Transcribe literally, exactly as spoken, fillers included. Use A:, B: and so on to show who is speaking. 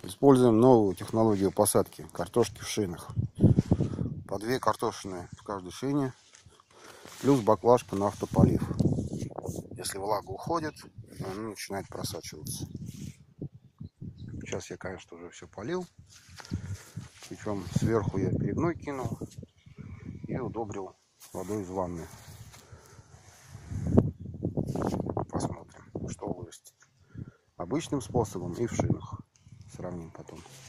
A: Используем новую технологию посадки картошки в шинах. По две картошины в каждой шине, плюс баклажка на автополив. Если влага уходит, она начинает просачиваться. Сейчас я, конечно, уже все полил. Причем сверху я перегной кинул и удобрил водой из ванны. Посмотрим, что вырастет. Обычным способом и в шинах. Сравним потом.